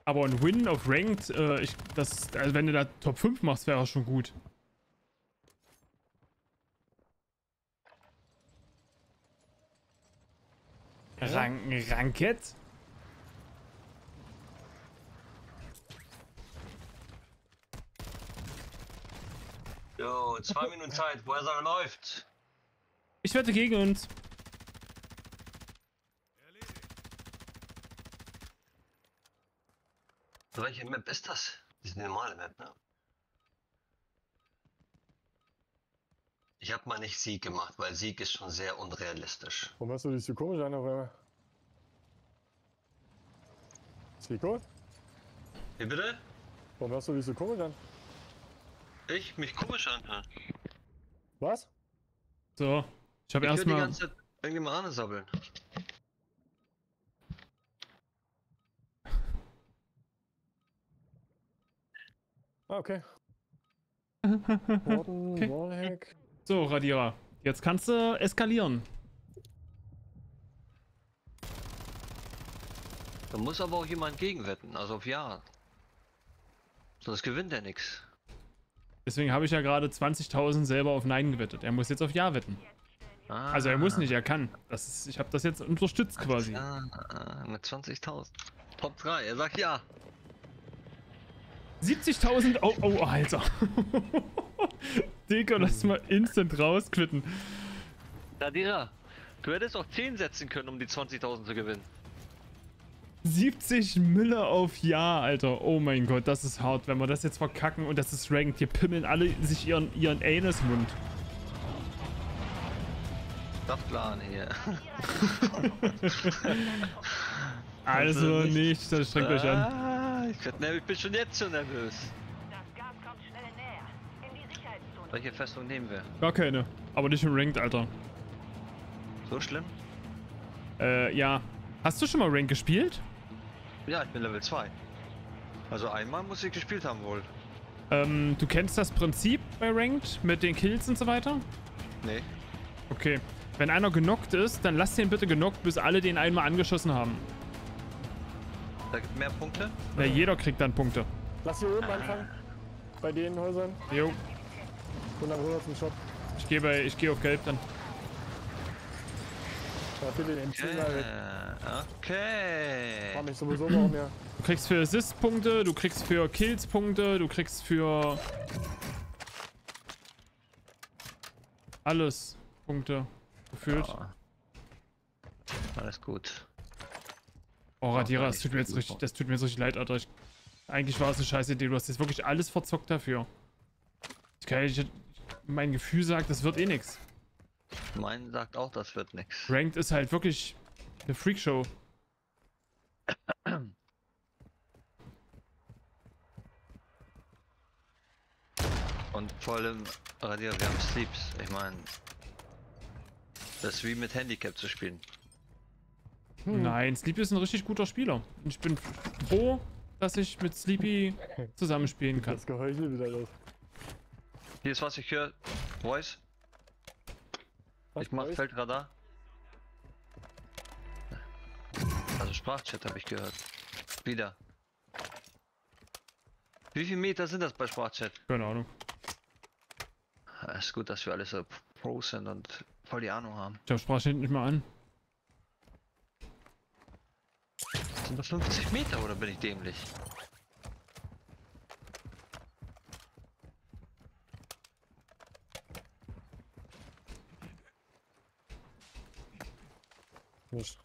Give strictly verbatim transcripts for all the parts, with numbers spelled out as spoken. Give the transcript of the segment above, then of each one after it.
Aber ein Win auf Ranked, äh, ich, das, also wenn du da Top fünf machst, wäre schon gut. Rank, Ranked? Jo, zwei Minuten Zeit, wo er läuft. Ich wette gegen uns. Welche Map ist das? Das ist eine normale Map, ne? Ich habe mal nicht Sieg gemacht, weil Sieg ist schon sehr unrealistisch. Warum hast du dich so komisch an auf einmal? Zico? Wie bitte? Warum hast du dich so komisch an? Ich? Mich komisch an. Was? So, ich habe Ich will die erstmal. ganze Zeit irgendjemand ansabbeln. Ah, okay. Warden, Okay. Wallhack. So, Radierer. Jetzt kannst du eskalieren. Da muss aber auch jemand gegenwetten, also auf Ja. Sonst gewinnt er nichts. Deswegen habe ich ja gerade zwanzigtausend selber auf Nein gewettet. Er muss jetzt auf Ja wetten. Ah, Also er muss nicht, er kann. Das ist, ich habe das jetzt unterstützt quasi. Ah, mit zwanzigtausend. Top drei, er sagt Ja. siebzigtausend. Oh, oh, Alter. Digga, lass mal instant rausquitten. Radira, du hättest auch zehn setzen können, um die zwanzigtausend zu gewinnen. siebzig Mille auf Ja, Alter. Oh mein Gott, das ist hart. Wenn wir das jetzt verkacken und das ist ranked, hier pimmeln alle sich ihren, ihren Anusmund. Saftladen hier. Also nicht, das strengt euch an. Ah, ich, werd, ne, ich bin schon jetzt so nervös. Das Gas kommt schnell näher. In die Sicherheitszone. Welche Festung nehmen wir? Gar keine. Aber nicht im ranked, Alter. So schlimm? Äh, ja. Hast du schon mal Rank gespielt? Ja, ich bin Level zwei. Also einmal muss ich gespielt haben wohl. Ähm, du kennst das Prinzip bei Ranked mit den Kills und so weiter? Nee. Okay. Wenn einer genockt ist, dann lass den bitte genockt, bis alle den einmal angeschossen haben. Da gibt mehr Punkte? Ja, jeder kriegt dann Punkte. Lass hier oben anfangen. Bei den Häusern. Jo. Und dann rüber zum Shop. Ich gehe bei, ich gehe auf Gelb dann. Da für den M zehn mal weg. Äh, okay. Mach mich sowieso noch mehr. Du kriegst für Assist Punkte, du kriegst für Kills Punkte, du kriegst für alles Punkte gefühlt. Ja. Alles gut. Oh, Radierer, Ja, das ich tut mir jetzt bin richtig, gut. das tut mir jetzt richtig leid, Alter. Ich, eigentlich war es eine scheiß Idee. Du hast jetzt wirklich alles verzockt dafür. Ich kann, ich, mein Gefühl sagt, das wird eh nix. Mein sagt auch, das wird nix. Ranked ist halt wirklich eine Freakshow. Und vor allem, Radierer, wir haben Sleeps. Ich meine, das ist wie mit Handicap zu spielen. Nein, Sleepy ist ein richtig guter Spieler. Und ich bin froh, dass ich mit Sleepy zusammenspielen kann. Das Geheuchel wieder los. Hier ist was ich höre. Voice. Was, Ich mach Voice? Feldradar. Also Sprachchat habe ich gehört. Wieder. Wie viele Meter sind das bei Sprachchat? Keine Ahnung. Ja, ist gut, dass wir alle so Pros sind und voll die Ahnung haben. Ich sprach hinten nicht mal an. Sind das fünfzig Meter oder bin ich dämlich? Nicht.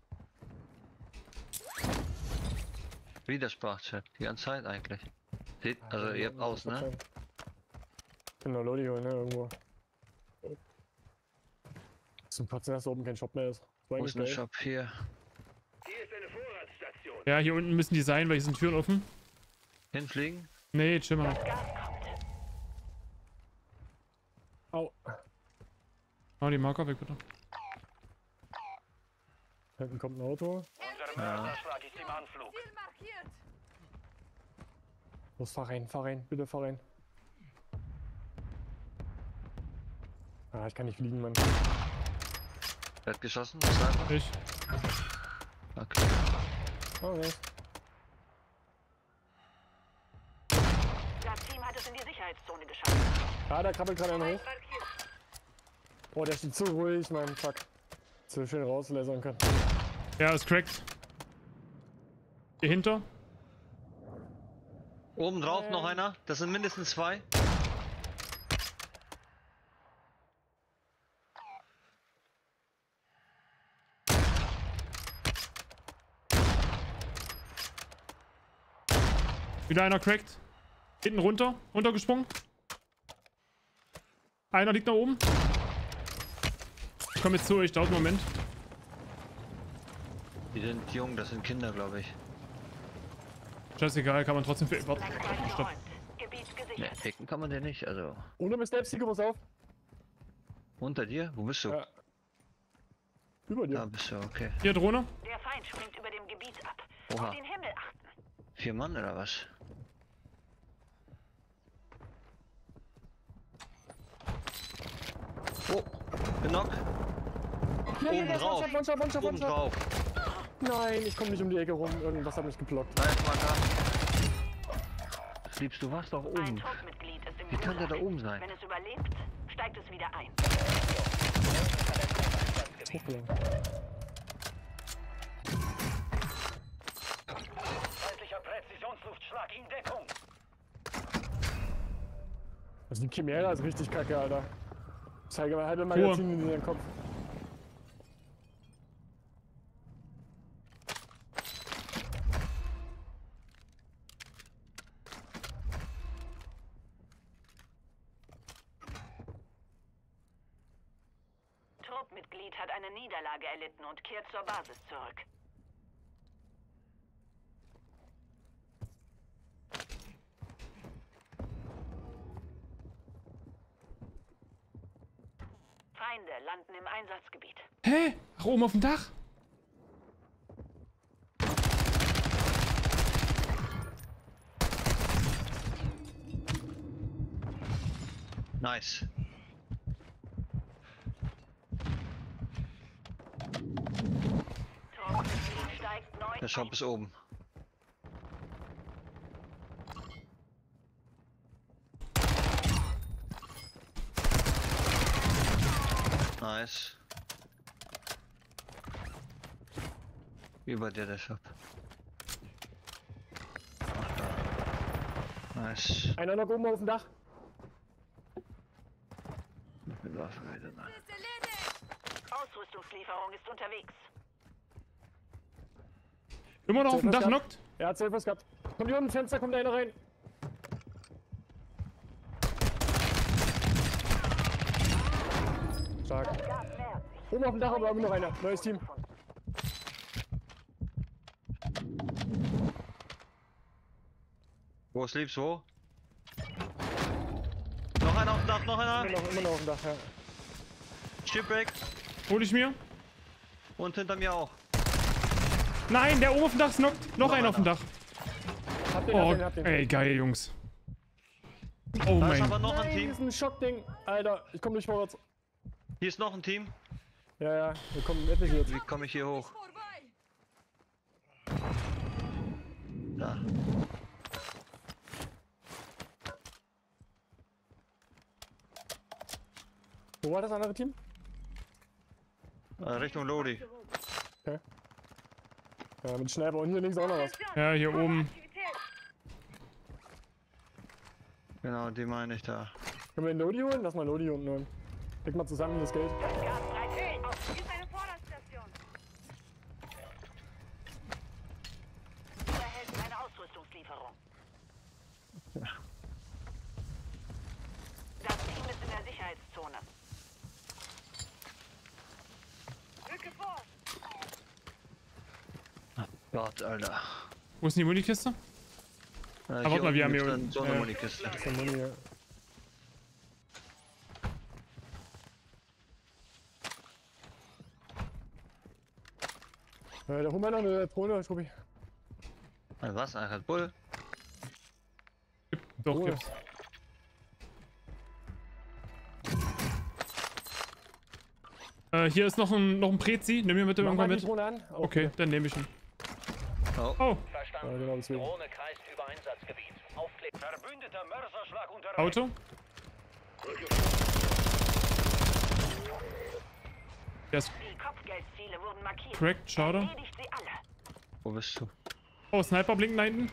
Wieder Sprachchat. Die ganze Zeit eigentlich. Seht, also ihr habt aus, ne? Ich bin noch Lodi holen, ne? Irgendwo. Zum Kotzen, dass da oben kein Shop mehr ist. Das war Wo eigentlich ist ein geil. Shop hier? Hier ist eine Vorratsstation. Ja, hier unten müssen die sein, weil hier sind Türen offen. Hinfliegen? Nee, chill mal. Das Gas kommt. Au. Hau die Marker weg, bitte. Hinten kommt ein Auto. Unser Mörserschlag ist im Anflug. Ziel markiert. Los, fahr rein, fahr rein, bitte fahr rein. Ah, ich kann nicht fliegen, Mann. Wer hat geschossen? Sniper? Ich. Okay. Oh, nice. in die Sicherheitszone geschafft. Ah, da krabbelt gerade einer hoch. Oh, der steht so ruhig, Mann. Fuck. So schön rauslasern können. Ja, ist cracked. Hier hinter. Oben drauf noch einer. Das sind mindestens zwei. Wieder einer cracked. Hinten runter. Runtergesprungen. Einer liegt da oben. Ich komme jetzt zu euch. Dauert einen Moment. Die sind jung, das sind Kinder, glaube ich. Scheißegal, kann man trotzdem... Warte. Blackpoint Stopp. geräumt. Gebiet Ne, gesichert. picken kann man den nicht, also. Ohne Mister Epsi, pass auf. Unter dir? Wo bist du? Ja. Über Da dir. bist du, okay. Hier, Drohne. Der Feind springt über dem Gebiet ab. Oha. Auf den Himmel achten. Vier Mann oder was? Oh, genockt. Ja, Oben der ist drauf. One-Shot, One-Shot, One-Shot, Oben One-Shot. drauf. Nein, ich komme nicht um die Ecke rum. Irgendwas hat mich geblockt. Dreiecksmarker. Liebst du warst doch Ein oben. Truppmitglied ist im Wie kann der da Gulag. oben sein? Wenn es überlebt, steigt es wieder ein. Hochgelenkt. Feindlicher Präzisionsluftschlag in Deckung. Also die Chimera ist richtig kacke, Alter. Ich zeige mal halbe Magazin in den Kopf. Truppmitglied hat eine Niederlage erlitten und kehrt zur Basis zurück. Feinde landen im Einsatzgebiet. Hä? Ach, oben auf dem Dach? Nice. Truppmitglied steigt neu Der Shop ein. ist oben. Nice. Über dir der Shop. Nice. Einer noch oben auf dem Dach. Mit Waffe weiter nach. Ausrüstungslieferung ist unterwegs. Immer noch auf dem Sehr Dach, verstärkt. knockt. Er hat Selfers gehabt. Kommt hier unten Fenster, kommt einer rein. Stark. Oben auf dem Dach aber immer noch einer. Neues Team. Wo ist Liebs, wo? Noch einer auf dem Dach, noch einer! Immer noch, immer noch auf dem Dach, ja. Shipwreck Hol ich mir. und hinter mir auch. Nein, der oben auf dem Dach ist knockt. Noch Noch einer auf dem einer. Dach. Habt den, Oh, habt den, habt den. ey, geil, Jungs. Oh Da ist aber mein. noch ein Nein, Team. das ist ein Schockding. Alter, ich komme nicht vorwärts. Hier ist noch ein Team. Ja, ja, wir kommen etliche jetzt. Wie komme ich hier hoch? Da. Wo war das andere Team? Äh, Richtung Lodi. Ja, mit Schneider und hier links auch noch was. Ja, hier oben. Genau, die meine ich da. Können wir den Lodi holen? Lass mal Lodi unten holen. Leg mal zusammen das Geld. Das Gas breitet sich aus. Hier ist eine Vorratstation. Du erhältst eine Ausrüstungslieferung. Das Team ist in der Sicherheitszone. Rücke vor. Gott, Alter. Wo ist denn die Munikiste? Äh, warte mal, wir haben hier unten unten, so eine äh, Munikiste. Das ist der Muni hier. Äh, da holen wir noch eine Drohne, Schrubbi. Ein was? Ein Red Bull? Doch, Ruhe. gibt's. Äh, hier ist noch ein, noch ein Prezi. Nimm mir bitte Mach irgendwann mal die mit. Drohne an. Okay, dann nehme ich ihn. Oh. Oh, Ja, Verstanden. genau deswegen. Drohne kreist über Einsatzgebiet. Aufkleben. Verbündeter Mörserschlag unter. Auto. Der ist Die Kopfgeldziele wurden markiert. cracked, schade. Erledigt sie alle. Wo bist du? Oh, Sniper blinken da hinten.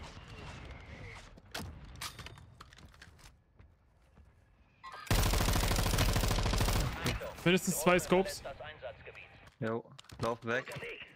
Mindestens zwei Scopes. Das Einsatzgebiet. Jo, lauf weg.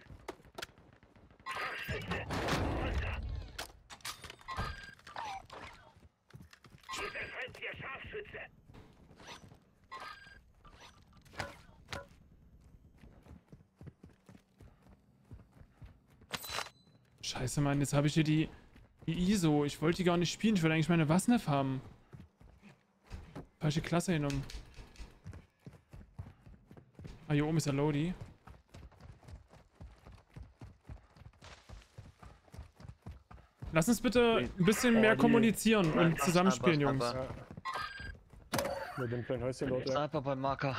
Scheiße, Mann, jetzt habe ich hier die, die I S O. Ich wollte die gar nicht spielen. Ich wollte eigentlich meine Wasnef haben. Falsche Klasse genommen. Ah, hier oben ist der Lodi. Lass uns bitte ein bisschen mehr kommunizieren und zusammenspielen, Jungs. Sniper, Mit dem kleinen Häuschen dort, ja. Sniper beim Marker.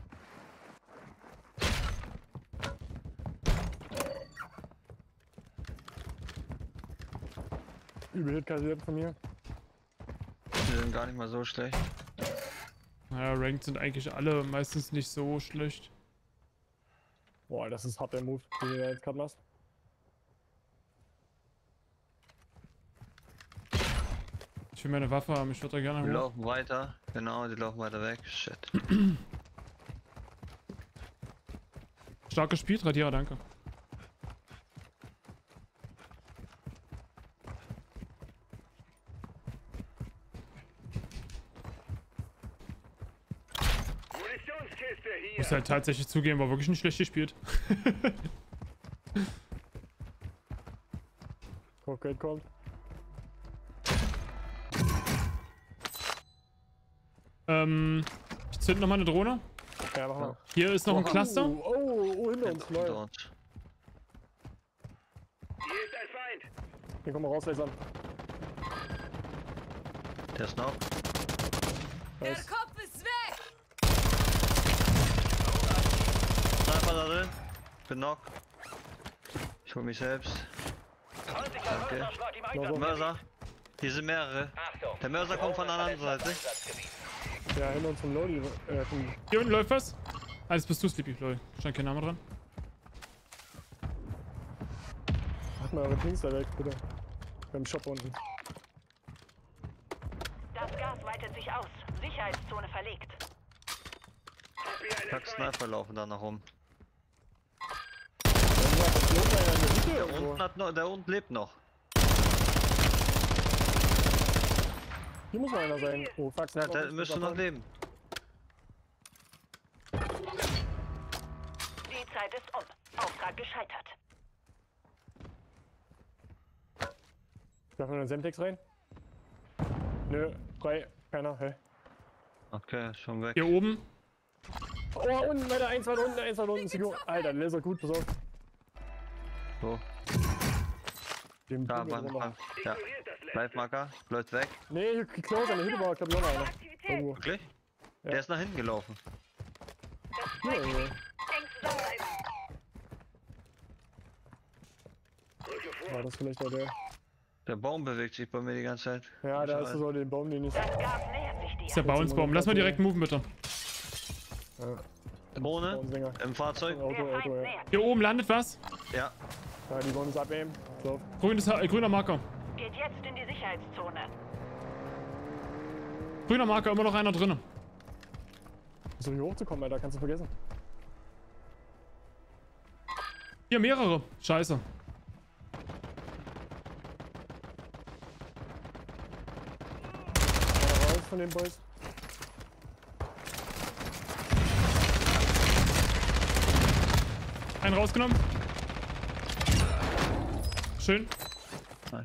Übel Hit kassiert von mir. Die sind gar nicht mal so schlecht. Naja, Ranked sind eigentlich alle meistens nicht so schlecht. Boah, das ist hart der Move, den du da jetzt gerade machst. Ich will meine Waffe haben, ich würde da gerne Die hoch. laufen weiter. Genau, die laufen weiter weg. Shit. Stark gespielt, Radierer, danke. Munitionskiste hier. Muss halt tatsächlich zugeben, war wirklich nicht schlecht gespielt. Cockgate kommt. ähm, ich zünd noch mal eine Drohne. Ja, mach mal. Hier ist noch ein Cluster. Oh, oh, oh, hinter uns, Hinter Leute. uns. Hier ist ein Feind. Den kommen wir raus, lasern. Der ist noch. Nice. Kopf ist weg! Sniper da drin. Bin knock. Ich hol mich selbst. Feindlicher Danke. Mörserschlag im Noch Einsatz. so. Mörser. Hier sind mehrere. Achtung. Der Mörser kommt von der anderen Seite. Einsatzgebiet. Ja, hinter uns vom Lodi. Äh, vom Hier unten läuft was. Ah, das bist du, Sleepy, lol. Stand kein Name dran. Macht mal eure Pings da weg, bitte. Beim Shop unten. Das Gas weitet sich aus. Sicherheitszone verlegt. Pack Sniper laufen da noch rum. Irgendwas, das lohnt einer in der Hütte Der irgendwo. unten, hat noch, der unten lebt noch. Hier muss noch einer sein. Oh, fuck. Ja, der müsste noch leben. Die Zeit ist um. Auftrag gescheitert. Darf man einen Semtex rein? Nö, frei. Keiner, hä? Okay, schon weg. Hier oben. Oh, unten, weiter, eins weiter unten, eins weiter unten. Secure. Alter, Laser gut, pass auf. So, Dem da Kugeln war drunter. noch. Ja. Bleib-Marker, läuft weg. Nee, hier close an der Hütte war, glaub ich, noch einer. Aktivität! Irgendwo. Wirklich? Ja. Der ist nach hinten gelaufen. Hier irgendwo. Eng zusammenbleiben! War das vielleicht auch der? Der Baum bewegt sich bei mir die ganze Zeit. Ja, da hast du so den Baum, den ich. Das Gas nähert sich Das dir. ist der Bauensbaum. Lass mal direkt moven, bitte. Ja, Drohne Baumsänger. im Fahrzeug. Auto, Der Auto, Feind ja. nähert. Hier oben landet was. Ja. Ja, die wollen uns abnehmen. So. Grünes, Ha- äh, grüner Marker. Geht jetzt in die Sicherheitszone. Grüner Marker, immer noch einer drin. So hier hochzukommen, Alter, kannst du vergessen. Hier mehrere. Scheiße. Einer raus von den Boys. Einen rausgenommen. Schön. Nice.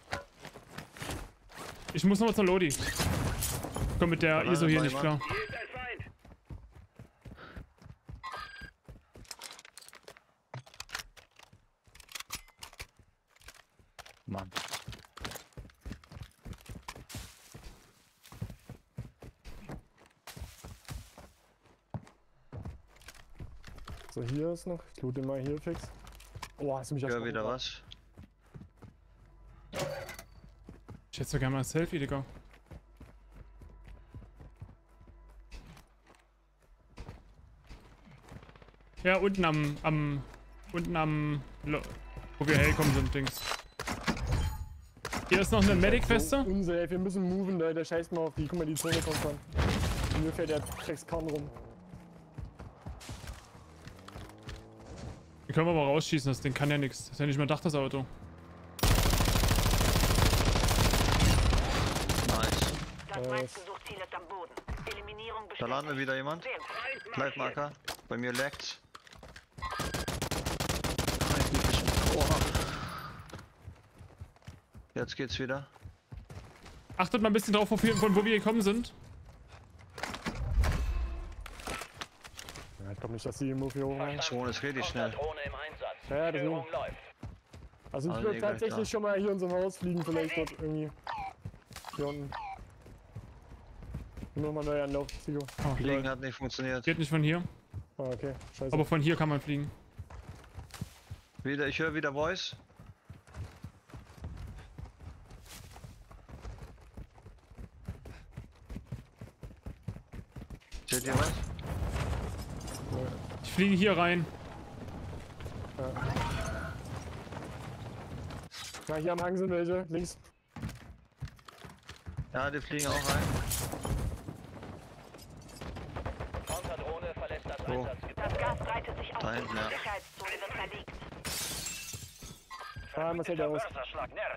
Ich muss noch mal zur Lodi. Ich komm mit der Ja, I S O hier warte nicht mal. klar. Hier ist ein Feind. Mann. So, hier ist noch. Ich loot den mal hier fix. Oh, hast du mich Ja, erschrocken wieder gerade. was. Ich hätte so gerne mal ein Selfie, Digga. Ja, unten am, am, unten am, Lo wo wir hergekommen sind, Dings. Hier ist noch eine Medic-Feste. So unsafe, wir müssen moven, Leute. Der scheißt mal auf die. Guck mal, die Zone kommt schon. Mir fährt der Dreckskarren rum. Den können wir aber rausschießen, das Ding kann ja nichts. Das ist ja nicht mehr Dach, das Auto. Nice. Das meiste Suchziel ist am Boden. Eliminierung Da bestätigt. laden wir wieder jemand. Sehr gut. Bleibmarker. Bei mir laggt. Jetzt geht's wieder. Achtet mal ein bisschen drauf, wo wir- von wo wir gekommen sind. Ja, ich glaube nicht, dass die im Move hier hoch rein. Zone ist richtig schnell. Drohne im Einsatz. Ja, deswegen. Störung läuft. Also ich Ah, würde nee, gleich tatsächlich da. schon mal hier in so ein Haus fliegen, vielleicht dort irgendwie. Hier unten. Nur mal neu Anlauf, Zigo. Oh, Fliegen lol. hat nicht funktioniert. Geht nicht von hier. Ah, okay, scheiße. Aber von hier kann man fliegen. Wieder, ich höre wieder Voice. Seht ihr was? Ich fliege hier rein. Ja, hier am Hang sind welche, links. Ja, die fliegen auch rein. Conterdrohne verlässt das Wo? Einsatzgebiet. Das Gas breitet sich aus. Da hinten, ja. Die Sicherheitszone wird verlegt. Ah, was hält der aus? Mörserschlag Nerz.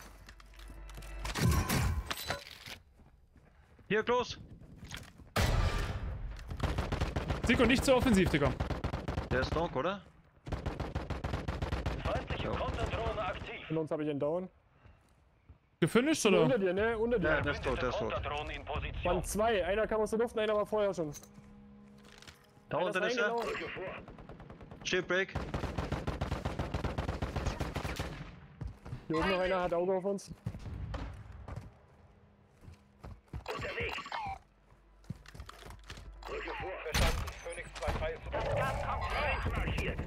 Hier, Klos! Zico, nicht zu offensiv, Digga. Der ist knock, oder? Feindliche Konterdrohne aktiv. Von uns habe ich einen Down. Gefinisht Unter oder? dir, ne? Unter dir. Ja, der ist tot, der ist tot. Konterdrohnen in Position. Waren zwei. Einer kam aus der Luft und einer war vorher schon. Da Einer unten ist er. reingelaufen. Shipbreak. Hier oben noch einer hat Auge auf uns. Unterwegs. Brücke vor. Verstanden. Phoenix zwei drei ist Das Gas kommt näher. markiert.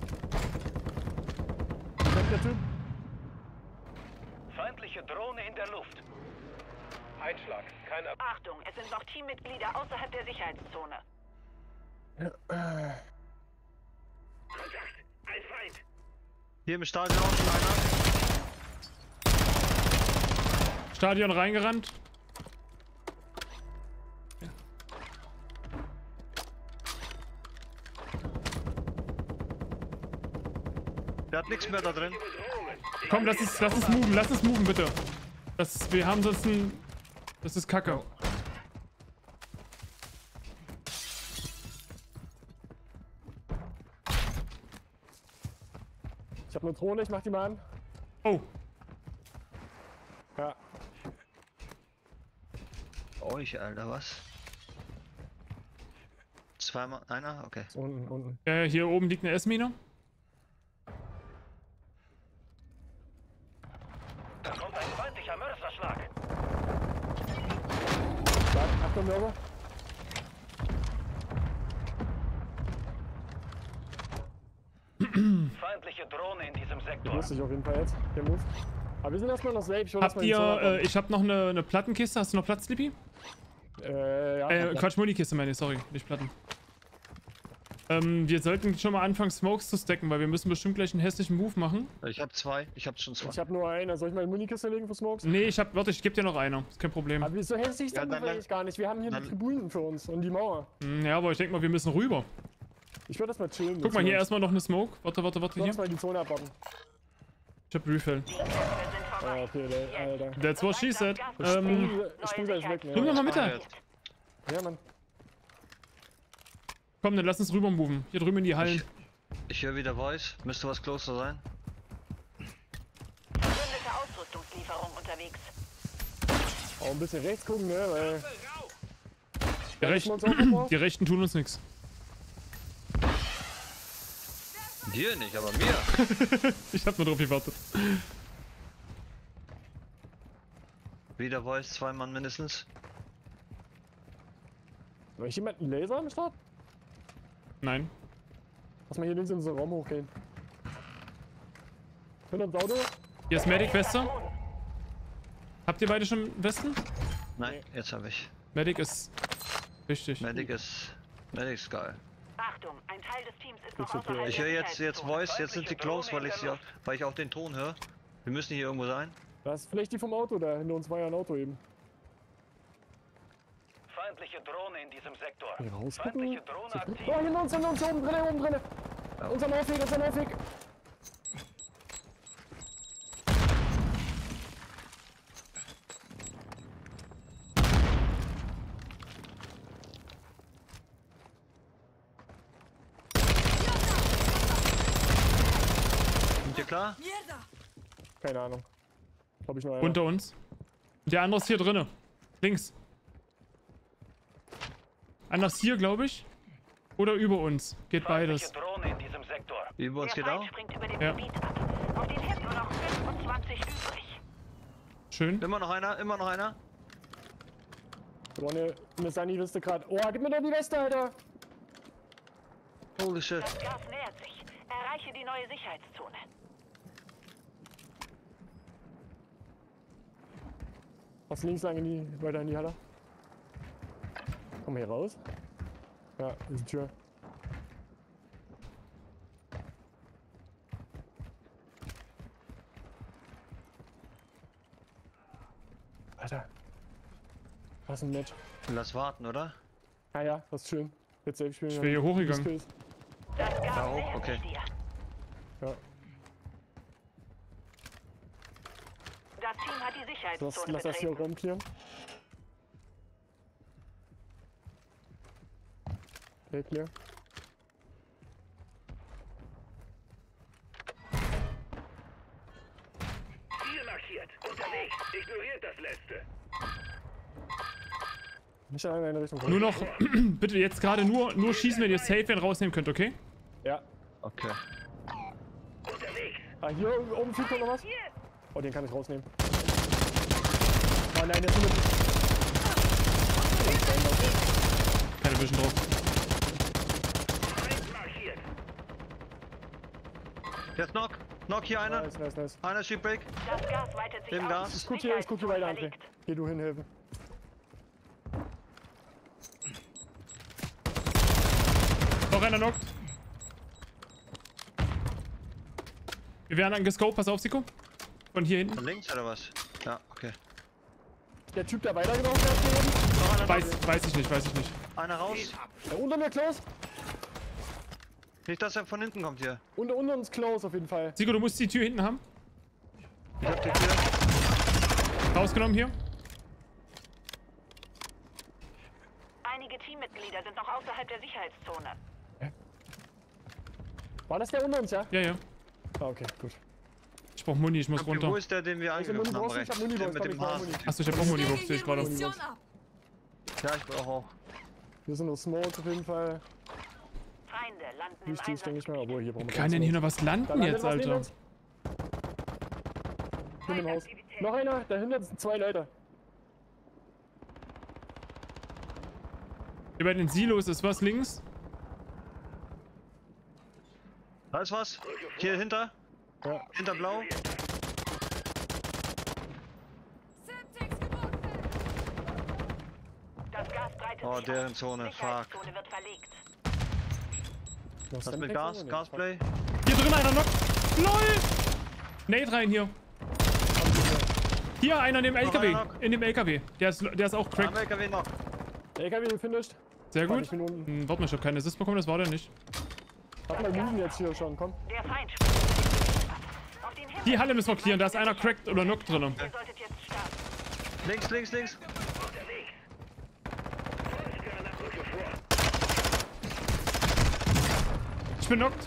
Kommt der Typ? Feindliche Drohne in der Luft. Einschlag. Kein Ab Achtung, es sind noch Teammitglieder außerhalb der Sicherheitszone. Kontakt. Ein Feind. Hier im Stadion auch schon einer. Stadion reingerannt. Der hat nichts mehr da drin. Komm, lass uns, lass uns moven, lass uns moven, bitte. Das, wir haben sonst ein... Das ist Kacke. Ich habe eine Drohne, ich mach die mal an. Oh, Ja. Euch, Alter, was? Zweimal, einer? Okay. Unten, unten. äh, hier oben liegt eine S-Mine. Da kommt ein feindlicher Mörserschlag. Stark. Achtung, Mörder. Feindliche Drohne in diesem Sektor. Lustig auf jeden Fall jetzt. Der Move. Aber wir sind erstmal noch safe. Ich hol Habt erstmal die ihr... Zone Äh, ich hab noch eine, eine Plattenkiste. Hast du noch Platz, Sleepy? ab. Äh, ja. Äh, Quatsch, Munikiste meine ich, sorry, nicht Platten. Ähm, wir sollten schon mal anfangen, Smokes zu stacken, weil wir müssen bestimmt gleich einen hässlichen Move machen. Ich hab zwei. Ich hab schon zwei. Ich habe nur eine. Soll ich mal eine Munikiste legen für Smokes? Nee, ich hab... Warte, ich geb dir noch einer. Ist kein Problem. Aber wieso hält sich Ja, das dann- eigentlich gar nicht? Wir haben hier die dann- Tribünen für uns und die Mauer. Hm, ja, aber ich denk mal, wir müssen rüber. Ich würde das mal chillen. Guck mal, hier erstmal noch eine Smoke. Warte, warte, warte, hier. Sonst mal die Zone abwarten. Ich hab Refill. Wir sind Ah, vorbei. okay, der, Alter. That's what she said. Ich Ähm, spring, ich spring alles weg, Bring doch ne? mal mit da. Ja, Mann. Komm, dann lass uns rüber moven. Hier drüben in die Hallen. Ich höre wieder Voice. Müsste was closer sein. Verbündete Ausrüstungslieferung unterwegs. Auch ein bisschen rechts gucken, ne? Weil Die wir uns Rechten, aufgebaut. die Rechten tun uns nichts. Dir nicht, aber mir. Ich hab nur drauf gewartet. Wieder Voice, zwei Mann mindestens. Soll ich jemand einen Laser am Start? Nein. Lass mal hier links in so einen Raum hochgehen. Hinter uns Auto. Hier ist Medic Weste. Habt ihr beide schon Westen? Nein, jetzt habe ich. Medic ist wichtig. Medic ist. Medic ist geil. Achtung, ein Teil des Teams ist noch Gut, okay. außerhalb Ich der höre jetzt, jetzt Sicherheitszone. Voice, jetzt sind sie close, weil ich sie auch, weil ich auch den Ton höre. Wir müssen hier irgendwo sein. Das ist vielleicht die vom Auto, da hinter uns war ja ein Auto eben. Feindliche Drohne in diesem Sektor. Hier rausgucken. Feindliche Drohne aktiv. Oh, hinter uns, hinter uns, oben drin, oben drin. Unser Laufweg, unser Laufweg. Sind ihr klar? Mierda! Keine Ahnung. Glaube ich nur einer. Unter uns. Und der andere ist hier drinne. Links. Einer ist hier, glaube ich. Oder über uns. Geht beides. Feindliche Drohne in diesem Sektor. Über uns Der geht Feind auch. springt über dem Ja. Gebiet ab. Auf den Hit nur noch fünfundzwanzig übrig. Schön. Immer noch einer, immer noch einer. Drohne, eine Sunny-Liste gerade. Oh, gib mir doch die Weste, Alter. Holy shit. Das Gas nähert sich. Erreiche die neue Sicherheitszone. Was links lang in die, weiter in die Halle. Komm hier raus. Ja, diese Tür. Alter. Was ein Match. Lass warten, oder? Ah ja, das ist schön. Jetzt selbst spielen. Ich wäre hier hochgegangen. Skills. Das Gas Da hoch, nähert okay. sich dir. Ja, Das Team hat die lass, Sicherheitszone lass das hier betreten. rumklären. Okay, clear. Ziel markiert. Unterwegs. Ignoriert das letzte. Nicht in eine Richtung. Nur noch, bitte jetzt gerade nur, nur schießen, wenn ihr Safe Van rausnehmen könnt, okay? Ja. Okay. Unterwegs. Ah, hier oben fliegt noch was. Oh, den kann ich rausnehmen. Oh nein, der findet. Keine Vision drauf. Feind markiert. Jetzt Knock. Knock hier einer. Nice, nice, nice. Einer Sheep Break. Das Gas weitet sich Im aus. Gas. Ich guck hier, ich guck hier weiter, André. Verlegt. Geh du hinhelfen. Noch einer knockt. Wir werden angescoped, pass auf, Siko. Von hier hinten. Von links oder was? Ja, okay. Der Typ, der weitergelaufen ist, hier oben. Noch einer, Weiß, weiß ich nicht, weiß ich nicht. einer raus. Der unter mir close. Nicht, dass er von hinten kommt hier. Unter, unter uns close auf jeden Fall. Siko, du musst die Tür hinten haben. Ich hab die Tür. Rausgenommen hier. Einige Teammitglieder sind noch außerhalb der Sicherheitszone. War das der unter uns, ja? Ja, ja. Ah, okay, gut. Ich brauch Muni, ich muss Okay, runter. wo ist der, den wir Welche Muni angegriffen haben? brauchst du? Ich Rechts. hab Muni, Der Boys, mit komm, dem ich brauch Hasen. Muni. Achso, ich hab auch Muni, Lege sehe ich hier gerade. Munition ab. Ja, ich brauche auch. Hier sind noch Smokes auf jeden Fall. Feinde landen im Nicht tief, denke ich Einsatz. mal. Obwohl, hier brauchen wir Kann denn hier noch was Da landen landet jetzt, was neben Alter? uns. Hier im Haus. Noch einer, dahinter sind zwei Leute. Hier bei den Silos ist was links. Da ist was. Hier hinter. Ja. Hinter blau. Semtex gebunden! Das Gas breitet Oh, sich deren aus. Zone. Fuck. Sicherheitszone wird verlegt. Noch Was mit Semtex Gas? oder? Nee, Gasplay? Hier drin einer noch. LOL! Nate rein hier. Hier einer in dem Noch L K W. einer noch. In dem L K W. Der ist, der ist auch Am cracked. L K W noch. Der L K W gefinisht. Sehr Warte, gut. ich bin unten. Hm, warte mal, ich hab keine Assist bekommen, das war der nicht. Hat mal Minen jetzt hier schon, komm. Der Feind springt über den Gebiet ab. Auf den Hit Die Halle müssen wir clearen, da ist einer cracked oder knocked drin. Ihr solltet jetzt starten. Links, links, links. Unterwegs. Vollskanner, rücke vor. Ich bin knocked.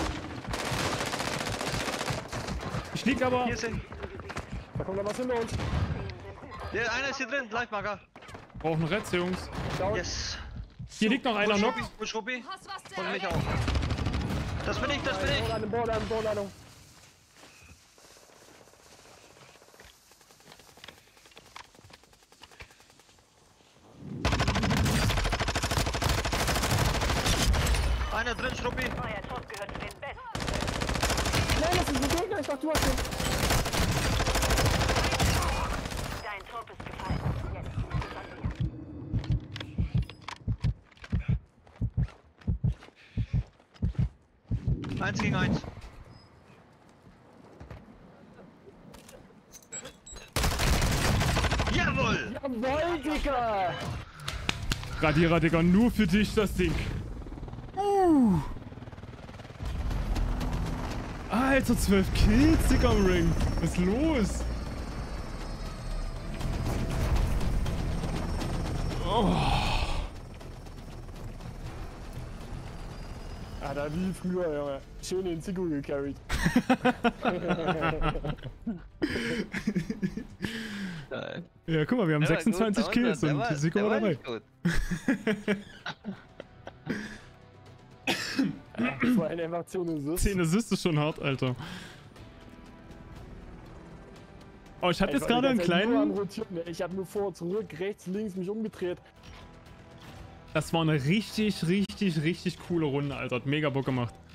Ich lieg aber. Hier sind. Da kommt noch was hinter uns. Der einer ist hier drin. Live-Marker. Brauchen Retz, Jungs. Down. Yes. Hier liegt noch einer knocked. Wo ist Ruppi? Hast was zu Und mich erledigen. auch. Das bin ich, das bin ich. Bohrladung, Bohrladung, Bohrladung. Einer drin, Schruppi. Euer Tod gehört zu den Besten. Nein, das ist ein Gegner, ich dachte, du hast den. Dein Eins gegen eins. Jawohl! Jawohl, Digga! Radierer, Digga, nur für dich das Ding. Uh. Alter, zwölf Kills, Digga, am Ring. Was ist los? Oh. Ah, da wie früher, Junge. Schön den Zico gecarried. Geil. Ja, guck mal, wir haben Der war sechsundzwanzig gut, Kills der und war- Siko der war dabei. nicht gut. Vor allem einfach zehn Assists. zehn Assists ist schon hart, Alter. Oh, ich hatte Ey, jetzt ich war gerade die einen ganze Zeit nur am kleinen... Rotieren, ne? Ich hab nur vor, zurück, rechts, links mich umgedreht. Das war eine richtig, richtig, richtig coole Runde, Alter. Hat mega Bock gemacht.